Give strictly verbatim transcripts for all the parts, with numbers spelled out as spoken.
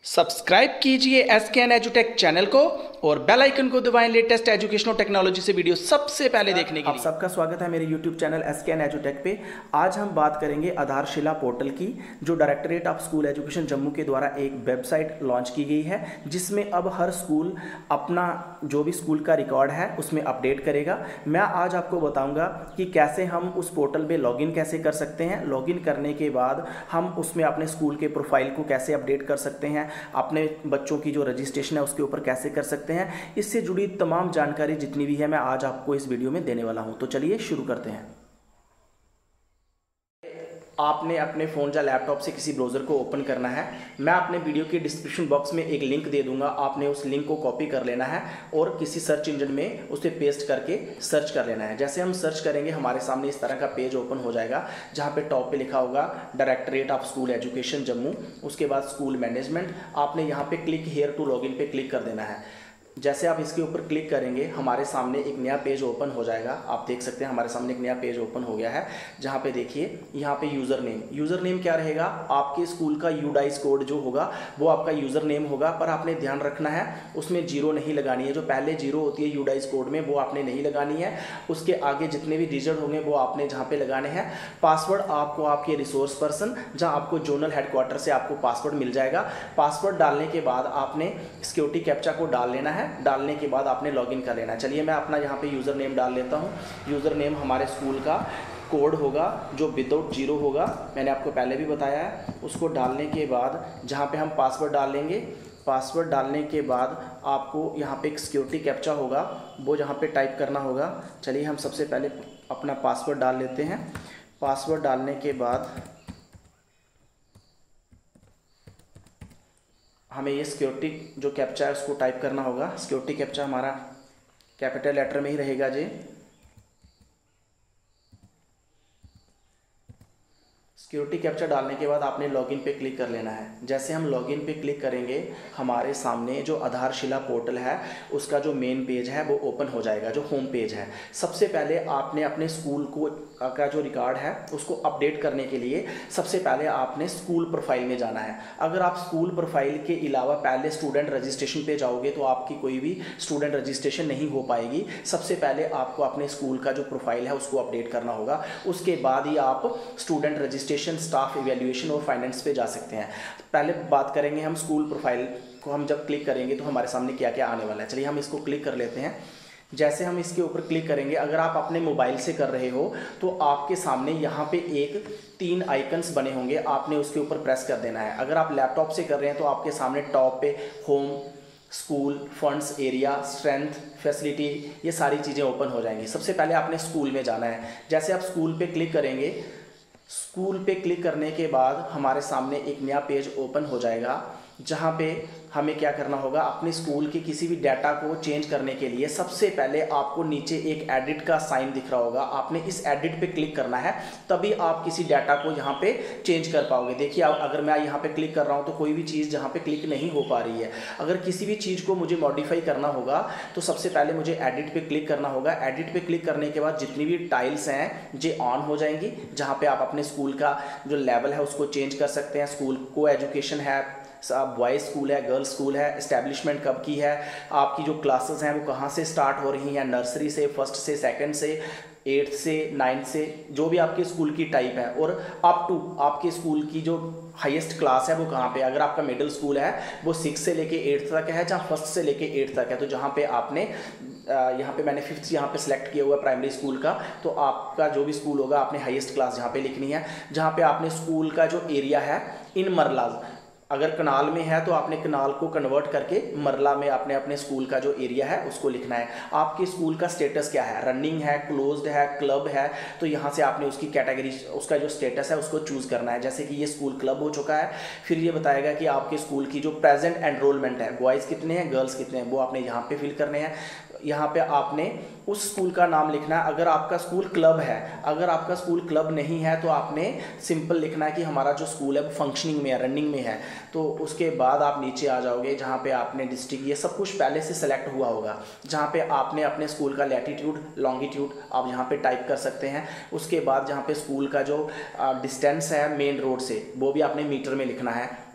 Subscribe कीजिए S K N एजुटेक channel को और बेल आइकन को दबाएं लेटेस्ट एजुकेशनल टेक्नोलॉजी से वीडियो सबसे पहले देखने के लिए। आप सबका स्वागत है मेरे YouTube channel S K N एजुटेक पे। आज हम बात करेंगे आधारशिला पोर्टल की, जो directorate of school education Jammu के द्वारा एक वेबसाइट लॉन्च की गई है, जिसमें अब हर स्कूल अपना जो भी स्कूल का रिकॉर्ड है उसमें अपडेट करेगा। मैं आज आपको बताऊँगा कि कैसे हम उस पोर्टल में लॉगिन कैसे कर सकते हैं। लॉगिन करने के बाद हम उसमें अपने स्कूल के प्रोफाइल को कैसे अपडेट कर सकते हैं, अपने बच्चों की जो रजिस्ट्रेशन है उसके ऊपर कैसे कर सकते हैं। इससे जुड़ी तमाम जानकारी जितनी भी है मैं आज आपको इस वीडियो में देने वाला हूं। तो चलिए शुरू करते हैं। आपने अपने फ़ोन या लैपटॉप से किसी ब्राउज़र को ओपन करना है। मैं अपने वीडियो के डिस्क्रिप्शन बॉक्स में एक लिंक दे दूंगा, आपने उस लिंक को कॉपी कर लेना है और किसी सर्च इंजन में उसे पेस्ट करके सर्च कर लेना है। जैसे हम सर्च करेंगे हमारे सामने इस तरह का पेज ओपन हो जाएगा, जहाँ पे टॉप पे लिखा होगा directorate of school education Jammu, उसके बाद स्कूल मैनेजमेंट। आपने यहाँ पे क्लिक हेयर टू लॉगिन पे क्लिक कर देना है। जैसे आप इसके ऊपर क्लिक करेंगे हमारे सामने एक नया पेज ओपन हो जाएगा। आप देख सकते हैं हमारे सामने एक नया पेज ओपन हो गया है, जहाँ पे देखिए यहाँ पे यूज़र नेम यूज़र नेम क्या रहेगा, आपके स्कूल का यूडाइस कोड जो होगा वो आपका यूज़र नेम होगा। पर आपने ध्यान रखना है उसमें जीरो नहीं लगानी है। जो पहले जीरो होती है यूडाइस कोड में वो आपने नहीं लगानी है। उसके आगे जितने भी डिजिट होंगे वो आपने जहाँ पे लगाने हैं। पासवर्ड आपको आपके रिसोर्स पर्सन, जहाँ आपको जोनल हेडक्वार्टर से आपको पासवर्ड मिल जाएगा। पासवर्ड डालने के बाद आपने सिक्योरिटी कैप्चा को डाल लेना है। डालने के बाद आपने लॉगिन कर लेना है। चलिए मैं अपना यहाँ पे यूज़र नेम डाल लेता हूँ। यूज़र नेम हमारे स्कूल का कोड होगा जो विदाउट जीरो होगा, मैंने आपको पहले भी बताया है। उसको डालने के बाद जहाँ पे हम पासवर्ड डालेंगे, पासवर्ड डालने के बाद आपको यहाँ पे एक सिक्योरिटी कैप्चा होगा, वो जहाँ पे टाइप करना होगा। चलिए हम सबसे पहले अपना पासवर्ड डाल लेते हैं। पासवर्ड डालने के बाद हमें ये सिक्योरिटी जो कैप्चा है उसको टाइप करना होगा। सिक्योरिटी कैप्चा हमारा कैपिटल लेटर में ही रहेगा जी। सिक्योरिटी कैप्चा डालने के बाद आपने लॉगिन पे क्लिक कर लेना है। जैसे हम लॉगिन पे क्लिक करेंगे हमारे सामने जो आधारशिला पोर्टल है उसका जो मेन पेज है वो ओपन हो जाएगा, जो होम पेज है। सबसे पहले आपने अपने स्कूल को का जो रिकॉर्ड है उसको अपडेट करने के लिए सबसे पहले आपने स्कूल प्रोफाइल में जाना है। अगर आप स्कूल प्रोफाइल के अलावा पहले स्टूडेंट रजिस्ट्रेशन पे जाओगे तो आपकी कोई भी स्टूडेंट रजिस्ट्रेशन नहीं हो पाएगी। सबसे पहले आपको अपने स्कूल का जो प्रोफाइल है उसको अपडेट करना होगा। उसके बाद ही आप स्टूडेंट रजिस्ट्रेशन, स्टाफ इवैल्यूएशन और फाइनेंस पे जा सकते हैं। पहले बात करेंगे हम स्कूल प्रोफाइल को। हम जब क्लिक करेंगे तो हमारे सामने क्या क्या आने वाला है। चलिए हम इसको क्लिक कर लेते हैं। जैसे हम इसके ऊपर क्लिक करेंगे, अगर आप अपने मोबाइल से कर रहे हो तो आपके सामने यहाँ पे एक तीन आइकन्स बने होंगे, आपने उसके ऊपर प्रेस कर देना है। अगर आप लैपटॉप से कर रहे हैं तो आपके सामने टॉप पे home, school, funds, area, strength, facility, ये सारी चीज़ें ओपन हो जाएंगी। सबसे पहले आपने स्कूल में जाना है। जैसे आप स्कूल पे क्लिक करेंगे, स्कूल पे क्लिक करने के बाद हमारे सामने एक नया पेज ओपन हो जाएगा, जहाँ पे हमें क्या करना होगा, अपने स्कूल के किसी भी डाटा को चेंज करने के लिए सबसे पहले आपको नीचे एक एडिट का साइन दिख रहा होगा, आपने इस एडिट पे क्लिक करना है, तभी आप किसी डाटा को यहाँ पे चेंज कर पाओगे। देखिए अगर मैं यहाँ पे क्लिक कर रहा हूँ तो कोई भी चीज़ जहाँ पे क्लिक नहीं हो पा रही है। अगर किसी भी चीज़ को मुझे मॉडिफाई करना होगा तो सबसे पहले मुझे एडिट पे क्लिक करना होगा। एडिट पे क्लिक करने के बाद जितनी भी टाइल्स हैं ये ऑन हो जाएंगी, जहाँ पे आप अपने स्कूल का जो लेवल है उसको चेंज कर सकते हैं। स्कूल को एजुकेशन है, बॉयज़ स्कूल है, गर्ल्स स्कूल है, इस्टेब्लिशमेंट कब की है, आपकी जो क्लासेस हैं वो कहाँ से स्टार्ट हो रही हैं, नर्सरी से, फर्स्ट से, सेकंड से, एट्थ से, नाइन्थ से, जो भी आपके स्कूल की टाइप है, और अप टू आपके स्कूल की जो हाईएस्ट क्लास है वो कहाँ पे। अगर आपका मिडिल स्कूल है वो सिक्स से लेके एट्थ तक है, जहाँ फर्स्ट से लेके एट्थ तक है, तो जहाँ पे आपने यहाँ पे मैंने फिफ्थ यहाँ पे सिलेक्ट किया हुआ है प्राइमरी स्कूल का, तो आपका जो भी स्कूल होगा आपने हाईएस्ट क्लास यहाँ पे लिखनी है। जहाँ पे आपने स्कूल का जो एरिया है इन मरलाज, अगर कनाल में है तो आपने कनाल को कन्वर्ट करके मरला में आपने अपने स्कूल का जो एरिया है उसको लिखना है। आपके स्कूल का स्टेटस क्या है, रनिंग है, क्लोज्ड है, क्लब है, तो यहाँ से आपने उसकी कैटेगरी, उसका जो स्टेटस है उसको चूज़ करना है। जैसे कि ये स्कूल क्लब हो चुका है, फिर ये बताएगा कि आपके स्कूल की जो प्रेजेंट एनरोलमेंट है, बॉयज़ कितने हैं, गर्ल्स कितने हैं, वो आपने यहाँ पे फिल करने हैं। यहाँ पे आपने उस स्कूल का नाम लिखना है। अगर आपका स्कूल क्लब है, अगर आपका स्कूल क्लब नहीं है तो आपने सिंपल लिखना है कि हमारा जो स्कूल है वो फंक्शनिंग में है, रनिंग में है। तो उसके बाद आप नीचे आ जाओगे जहाँ पे आपने डिस्ट्रिक्ट, ये सब कुछ पहले से सेलेक्ट हुआ होगा, जहाँ पे आपने अपने स्कूल का लैटिट्यूड, लॉन्गिट्यूड आप यहाँ पे टाइप कर सकते हैं। उसके बाद जहाँ पे स्कूल का जो डिस्टेंस है मेन रोड से वो भी आपने मीटर में लिखना है।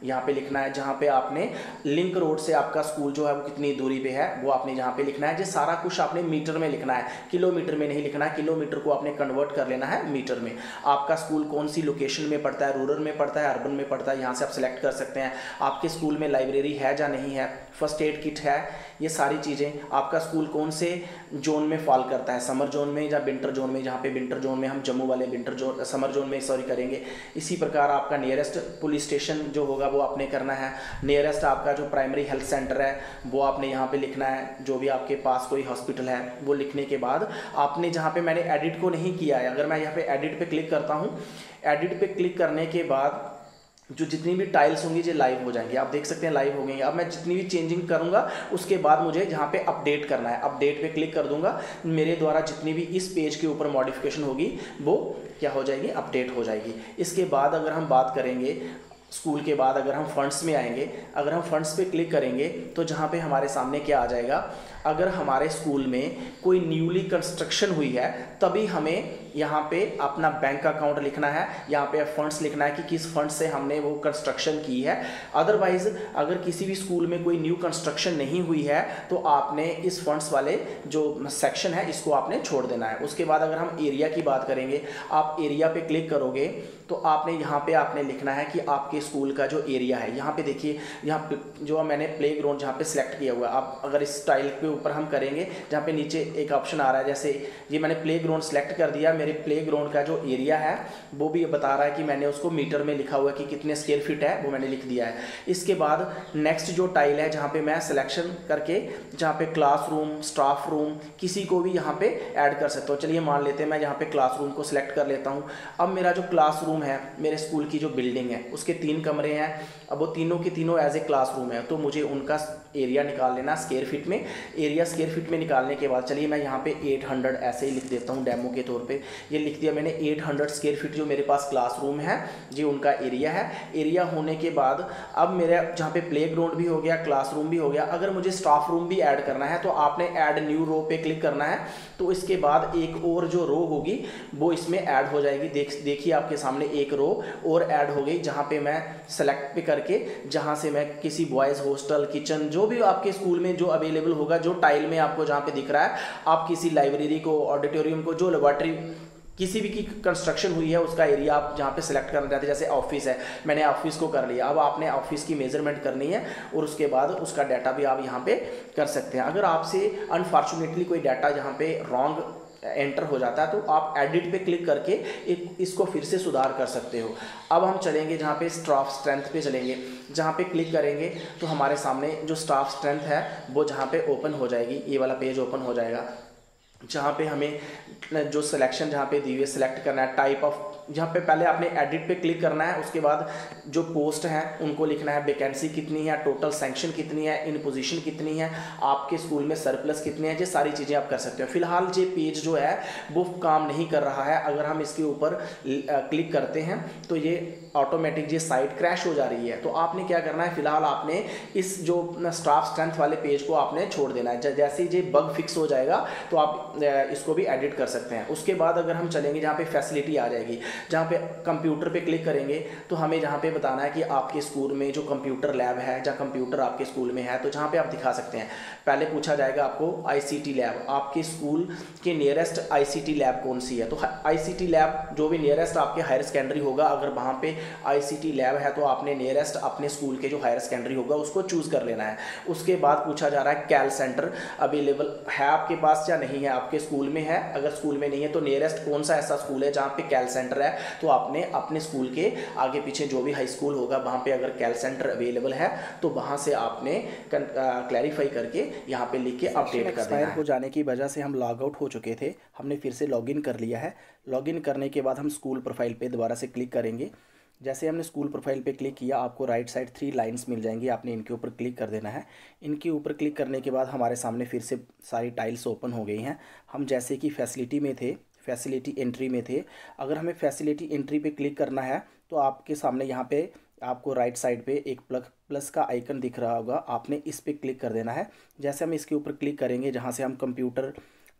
यहाँ पे लिखना है। जहाँ पे आपने लिंक रोड से आपका स्कूल जो है वो कितनी दूरी पे है वो आपने यहाँ पे लिखना है। ये सारा कुछ आपने मीटर में लिखना है, किलोमीटर में नहीं लिखना है। किलोमीटर को आपने कन्वर्ट कर लेना है मीटर में। आपका स्कूल कौन सी लोकेशन में पड़ता है, रूरल में पड़ता है, अर्बन में पड़ता है, यहाँ से आप सिलेक्ट कर सकते हैं। आपके स्कूल में लाइब्रेरी है या नहीं है, फर्स्ट एड किट है, ये सारी चीज़ें। आपका स्कूल कौन से जोन में फॉल करता है, समर जोन में या विंटर जोन में, जहाँ पे विंटर जोन में हम जम्मू वाले विंटर जोन समर जोन में सॉरी करेंगे। इसी प्रकार आपका नियरेस्ट पुलिस स्टेशन जो होगा वो आपने करना है। नियरेस्ट आपका जो प्राइमरी हेल्थ सेंटर है वो आपने यहाँ पे लिखना है। जो भी आपके पास कोई हॉस्पिटल है वो लिखने के बाद आपने जहाँ पे मैंने एडिट को नहीं किया है, अगर मैं यहाँ पे एडिट पे क्लिक करता हूँ, एडिट पे क्लिक करने के बाद जो जितनी भी टाइल्स होंगी ये लाइव हो जाएंगी। आप देख सकते हैं लाइव हो गई। अब मैं जितनी भी चेंजिंग करूंगा उसके बाद मुझे जहाँ पे अपडेट करना है, अपडेट पे क्लिक कर दूंगा। मेरे द्वारा जितनी भी इस पेज के ऊपर मॉडिफिकेशन होगी वो क्या हो जाएगी, अपडेट हो जाएगी। इसके बाद अगर हम बात करेंगे स्कूल के बाद, अगर हम फंड्स में आएंगे, अगर हम फंड्स पे क्लिक करेंगे तो जहाँ पे हमारे सामने क्या आ जाएगा, अगर हमारे स्कूल में कोई न्यूली कंस्ट्रक्शन हुई है तभी हमें यहाँ पे अपना बैंक अकाउंट लिखना है, यहाँ पे फंड्स लिखना है कि किस फंड से हमने वो कंस्ट्रक्शन की है। अदरवाइज अगर किसी भी स्कूल में कोई न्यू कंस्ट्रक्शन नहीं हुई है तो आपने इस फंड्स वाले जो सेक्शन है इसको आपने छोड़ देना है। उसके बाद अगर हम एरिया की बात करेंगे, आप एरिया पे क्लिक करोगे तो आपने यहाँ पे आपने लिखना है कि आपके स्कूल का जो एरिया है, यहाँ पे देखिए, यहाँ पे जो मैंने प्ले ग्राउंड जहाँ पे सिलेक्ट किया हुआ है, आप अगर इस टाइल के ऊपर हम करेंगे जहाँ पे नीचे एक ऑप्शन आ रहा है, जैसे ये मैंने प्ले ग्राउंड सेलेक्ट कर दिया, मेरे प्ले ग्राउंड का जो एरिया है वो भी बता रहा है कि मैंने उसको मीटर में लिखा हुआ है कि कितने स्क्वायर फीट है, वो मैंने लिख दिया है। इसके बाद नेक्स्ट जो टाइल है जहाँ पे मैं सिलेक्शन करके जहाँ पे क्लासरूम, स्टाफ रूम, किसी को भी यहाँ पे ऐड कर सकता हूँ। चलिए मान लेते हैं मैं यहाँ पे क्लासरूम को सिलेक्ट कर लेता हूँ। अब मेरा जो क्लासरूम है, मेरे स्कूल की जो बिल्डिंग है उसके तीन कमरे हैं, अब वो तीनों के तीनों एज ए क्लासरूम है, तो मुझे उनका एरिया निकाल लेना स्क्वायर फीट में। एरिया स्क्वायर फीट में निकालने के बाद चलिए मैं यहाँ पे आठ सौ ऐसे ही लिख देता हूँ डेमो के तौर पे। ये लिख दिया मैंने आठ सौ स्क्वायर फीट जो मेरे पास क्लासरूम है जी उनका एरिया है। एरिया होने के बाद अब मेरा जहाँ पे प्ले ग्राउंड भी हो गया, क्लासरूम भी हो गया, अगर मुझे स्टाफ रूम भी ऐड करना है तो आपने ऐड न्यू रो पे क्लिक करना है। तो इसके बाद एक और जो रो होगी वो इसमें ऐड हो जाएगी। देख देखिए आपके सामने एक रो और ऐड हो गई, जहाँ पे मैं सेलेक्ट पे करके जहाँ से मैं किसी बॉयज़ हॉस्टल, किचन, जो भी आपके स्कूल में जो अवेलेबल होगा, जो टाइल में आपको जहाँ पे दिख रहा है, आप किसी लाइब्रेरी को, ऑडिटोरियम को, जो लेबोरेटरी किसी भी की कंस्ट्रक्शन हुई है उसका एरिया आप जहाँ पे सिलेक्ट करना चाहते हैं। जैसे ऑफिस है, मैंने ऑफिस को कर लिया, अब आपने ऑफिस की मेजरमेंट करनी है और उसके बाद उसका डाटा भी आप यहाँ पे कर सकते हैं। अगर आपसे अनफॉर्चुनेटली कोई डाटा यहाँ पे रॉन्ग एंटर हो जाता है तो आप एडिट पे क्लिक करके एक इसको फिर से सुधार कर सकते हो। अब हम चलेंगे जहाँ पे स्टाफ स्ट्रेंथ पे चलेंगे, जहाँ पे क्लिक करेंगे तो हमारे सामने जो स्टाफ स्ट्रेंथ है वो जहाँ पे ओपन हो जाएगी, ये वाला पेज ओपन हो जाएगा, जहाँ पे हमें जो सिलेक्शन जहाँ पे दी हुई सेलेक्ट करना है, टाइप ऑफ, जहाँ पे पहले आपने एडिट पे क्लिक करना है, उसके बाद जो पोस्ट हैं उनको लिखना है, वैकेंसी कितनी है, टोटल सैंक्शन कितनी है, इन पोजीशन कितनी है, आपके स्कूल में सरप्लस कितने हैं, ये सारी चीज़ें आप कर सकते हो। फिलहाल ये पेज जो है वो काम नहीं कर रहा है, अगर हम इसके ऊपर क्लिक करते हैं तो ये ऑटोमेटिक ये साइट क्रैश हो जा रही है। तो आपने क्या करना है, फिलहाल आपने इस जो स्टाफ स्ट्रेंथ वाले पेज को आपने छोड़ देना है। जैसे ही ये बग फिक्स हो जाएगा तो आप इसको भी एडिट कर सकते हैं। उसके बाद अगर हम चलेंगे जहाँ पे फैसिलिटी आ जाएगी, जहाँ पे कंप्यूटर पे क्लिक करेंगे तो हमें जहाँ पे बताना है कि आपके स्कूल में जो कंप्यूटर लैब है या कंप्यूटर आपके स्कूल में है, तो जहाँ पे आप दिखा सकते हैं। पहले पूछा जाएगा आपको आईसीटी लैब, आपके स्कूल के नियरेस्ट आईसीटी लैब कौन सी है, तो आईसीटी लैब जो भी नियरेस्ट आपके हायर सेकेंडरी होगा, अगर वहाँ पे आईसीटी लैब है तो आपने नियरेस्ट अपने स्कूल के जो हायर सेकेंडरी होगा उसको चूज कर लेना है। उसके बाद पूछा जा रहा है कैल सेंटर अवेलेबल है आपके पास या नहीं है, आपके स्कूल में है, अगर स्कूल में नहीं है तो नियरेस्ट कौन सा ऐसा स्कूल है जहाँ पे कैल सेंटर है, तो आपने अपने स्कूल के आगे पीछे जो भी हाई स्कूल होगा वहाँ पे अगर कैल सेंटर अवेलेबल है तो वहाँ से आपने क्लैरिफाई करके यहाँ पे लिख के अपडेट कर देना है। हो जाने की वजह से हम लॉग आउट हो चुके थे, हमने फिर से लॉगिन कर लिया है। लॉगिन करने के बाद हम स्कूल प्रोफाइल पे दोबारा से क्लिक करेंगे। जैसे हमने स्कूल प्रोफाइल पे क्लिक किया, आपको राइट साइड थ्री लाइंस मिल जाएंगी, आपने इनके ऊपर क्लिक कर देना है। इनके ऊपर क्लिक करने के बाद हमारे सामने फिर से सारी टाइल्स ओपन हो गई हैं। हम जैसे कि फैसिलिटी में थे, फैसिलिटी एंट्री में थे, अगर हमें फैसिलिटी एंट्री पे क्लिक करना है तो आपके सामने यहाँ पे आपको राइट साइड पे एक प्लग प्लस का आइकन दिख रहा होगा, आपने इस पर क्लिक कर देना है। जैसे हम इसके ऊपर क्लिक करेंगे, जहाँ से हम कंप्यूटर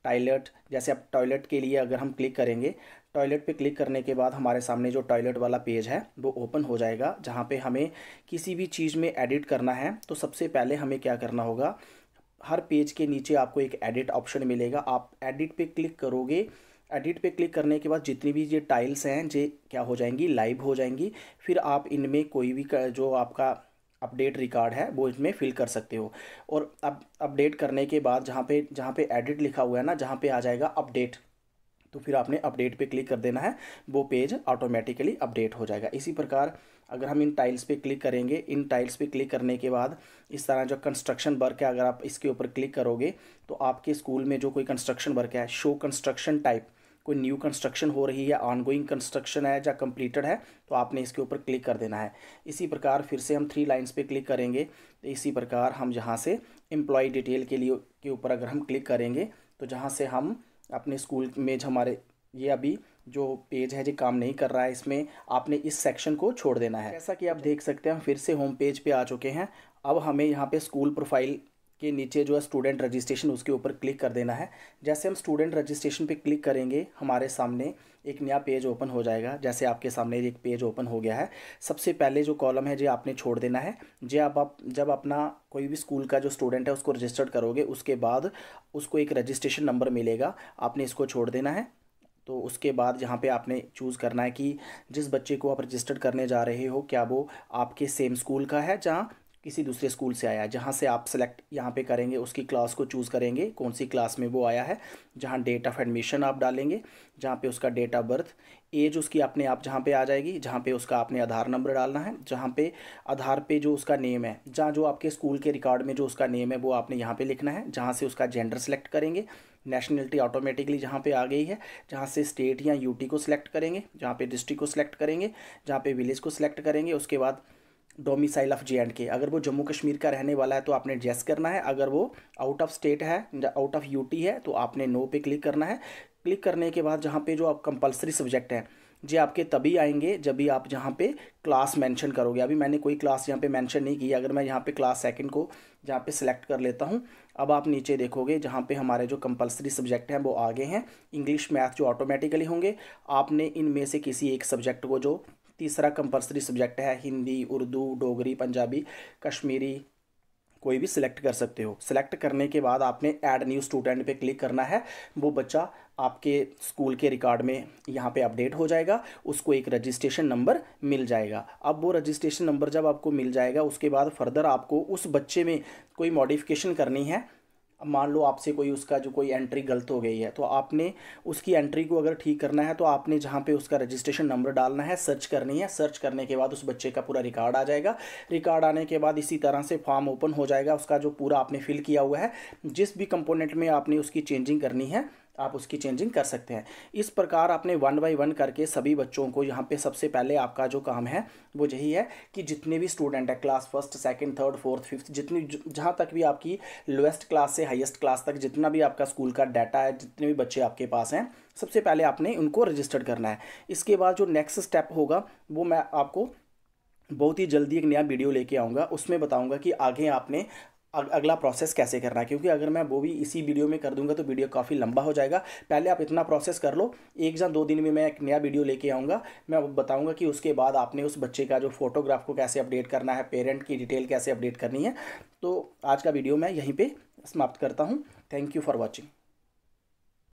टॉयलेट, जैसे अब टॉयलेट के लिए अगर हम क्लिक करेंगे, टॉयलेट पे क्लिक करने के बाद हमारे सामने जो टॉयलेट वाला पेज है वो ओपन हो जाएगा, जहाँ पे हमें किसी भी चीज़ में एडिट करना है। तो सबसे पहले हमें क्या करना होगा, हर पेज के नीचे आपको एक एडिट ऑप्शन मिलेगा, आप एडिट पे क्लिक करोगे। एडिट पे क्लिक करने के बाद जितनी भी ये टाइल्स हैं ये क्या हो जाएंगी, लाइव हो जाएंगी। फिर आप इनमें कोई भी जो आपका अपडेट रिकॉर्ड है वो इसमें फिल कर सकते हो। और अब अपडेट करने के बाद जहाँ पे जहाँ पे एडिट लिखा हुआ है ना, जहाँ पे आ जाएगा अपडेट, तो फिर आपने अपडेट पे क्लिक कर देना है, वो पेज ऑटोमेटिकली अपडेट हो जाएगा। इसी प्रकार अगर हम इन टाइल्स पे क्लिक करेंगे, इन टाइल्स पे क्लिक करने के बाद इस तरह जो कंस्ट्रक्शन वर्क है, अगर आप इसके ऊपर क्लिक करोगे तो आपके स्कूल में जो कोई कंस्ट्रक्शन वर्क है, शो कंस्ट्रक्शन टाइप, कोई न्यू कंस्ट्रक्शन हो रही है, ऑनगोइंग कंस्ट्रक्शन है या कंप्लीटेड है, तो आपने इसके ऊपर क्लिक कर देना है। इसी प्रकार फिर से हम थ्री लाइंस पे क्लिक करेंगे, तो इसी प्रकार हम जहाँ से एम्प्लॉय डिटेल के लिए के ऊपर अगर हम क्लिक करेंगे, तो जहाँ से हम अपने स्कूल में हमारे ये अभी जो पेज है जो काम नहीं कर रहा है, इसमें आपने इस सेक्शन को छोड़ देना है। जैसा कि आप देख सकते हैं हम फिर से होम पेज पे आ चुके हैं। अब हमें यहाँ पे स्कूल प्रोफाइल के नीचे जो है स्टूडेंट रजिस्ट्रेशन, उसके ऊपर क्लिक कर देना है। जैसे हम स्टूडेंट रजिस्ट्रेशन पे क्लिक करेंगे, हमारे सामने एक नया पेज ओपन हो जाएगा। जैसे आपके सामने एक पेज ओपन हो गया है, सबसे पहले जो कॉलम है जो आपने छोड़ देना है। जो आप, आप जब अपना कोई भी स्कूल का जो स्टूडेंट है उसको रजिस्टर्ड करोगे, उसके बाद उसको एक रजिस्ट्रेशन नंबर मिलेगा, आपने इसको छोड़ देना है। तो उसके बाद यहाँ पे आपने चूज़ करना है कि जिस बच्चे को आप रजिस्टर्ड करने जा रहे हो, क्या वो आपके सेम स्कूल का है जहाँ किसी दूसरे स्कूल से आया है। जहाँ से आप सेलेक्ट यहाँ पे करेंगे, उसकी क्लास को चूज़ करेंगे, कौन सी क्लास में वो आया है, जहाँ डेट ऑफ एडमिशन आप डालेंगे, जहाँ पे उसका डेट ऑफ बर्थ, एज उसकी अपने आप जहाँ पे आ जाएगी, जहाँ पे उसका आपने आधार नंबर डालना है, जहाँ पे आधार पे जो उसका नेम है, जहाँ जो आपके स्कूल के रिकॉर्ड में जो उसका नेम है वो आपने यहाँ पे लिखना है। जहाँ से उसका जेंडर सेलेक्ट करेंगे, नेशनलिटी ऑटोमेटिकली जहाँ पे आ गई है, जहाँ से स्टेट या यूटी को सिलेक्ट करेंगे, जहाँ पे डिस्ट्रिक्ट को सिलेक्ट करेंगे, जहाँ पे विलेज को सिलेक्ट करेंगे। उसके बाद डोमिसाइल ऑफ जे एंड के, अगर वो जम्मू कश्मीर का रहने वाला है तो आपने येस करना है, अगर वो आउट ऑफ स्टेट है, आउट ऑफ यूटी है, तो आपने नो पे क्लिक करना है। क्लिक करने के बाद जहाँ पे जो आप कंपलसरी सब्जेक्ट हैं जी आपके तभी आएंगे जब भी आप जहाँ पे क्लास मेंशन करोगे। अभी मैंने कोई क्लास यहाँ पे मेंशन नहीं की। अगर मैं यहाँ पे क्लास सेकंड को जहाँ पे सिलेक्ट कर लेता हूँ, अब आप नीचे देखोगे जहाँ पे हमारे जो कंपलसरी सब्जेक्ट हैं वो आगे हैं। इंग्लिश मैथ जो ऑटोमेटिकली होंगे, आपने इनमें से किसी एक सब्जेक्ट को, जो तीसरा कंपलसरी सब्जेक्ट है, हिंदी, उर्दू, डोगरी, पंजाबी, कश्मीरी, कोई भी सिलेक्ट कर सकते हो। सिलेक्ट करने के बाद आपने ऐड न्यू स्टूडेंट पे क्लिक करना है। वो बच्चा आपके स्कूल के रिकॉर्ड में यहाँ पे अपडेट हो जाएगा, उसको एक रजिस्ट्रेशन नंबर मिल जाएगा। अब वो रजिस्ट्रेशन नंबर जब आपको मिल जाएगा, उसके बाद फर्दर आपको उस बच्चे में कोई मॉडिफिकेशन करनी है। अब मान लो आपसे कोई उसका जो कोई एंट्री गलत हो गई है, तो आपने उसकी एंट्री को अगर ठीक करना है तो आपने जहाँ पे उसका रजिस्ट्रेशन नंबर डालना है, सर्च करनी है। सर्च करने के बाद उस बच्चे का पूरा रिकॉर्ड आ जाएगा। रिकॉर्ड आने के बाद इसी तरह से फॉर्म ओपन हो जाएगा, उसका जो पूरा आपने फिल किया हुआ है, जिस भी कंपोनेंट में आपने उसकी चेंजिंग करनी है आप उसकी चेंजिंग कर सकते हैं। इस प्रकार आपने वन बाय वन करके सभी बच्चों को यहाँ पे सबसे पहले आपका जो काम है वो यही है कि जितने भी स्टूडेंट है class first, second, third, fourth, fifth, जितनी जहाँ तक भी आपकी लोएस्ट क्लास से हाईएस्ट क्लास तक जितना भी आपका स्कूल का डाटा है, जितने भी बच्चे आपके पास हैं, सबसे पहले आपने उनको रजिस्टर्ड करना है। इसके बाद जो नेक्स्ट स्टेप होगा वो मैं आपको बहुत ही जल्दी एक नया वीडियो लेके आऊँगा, उसमें बताऊँगा कि आगे आपने अगला प्रोसेस कैसे करना है। क्योंकि अगर मैं वो भी इसी वीडियो में कर दूंगा तो वीडियो काफ़ी लंबा हो जाएगा। पहले आप इतना प्रोसेस कर लो, एक या दो दिन में मैं एक नया वीडियो लेके आऊँगा। मैं बताऊँगा कि उसके बाद आपने उस बच्चे का जो फोटोग्राफ को कैसे अपडेट करना है, पेरेंट की डिटेल कैसे अपडेट करनी है। तो आज का वीडियो मैं यहीं पर समाप्त करता हूँ। Thank you for watching.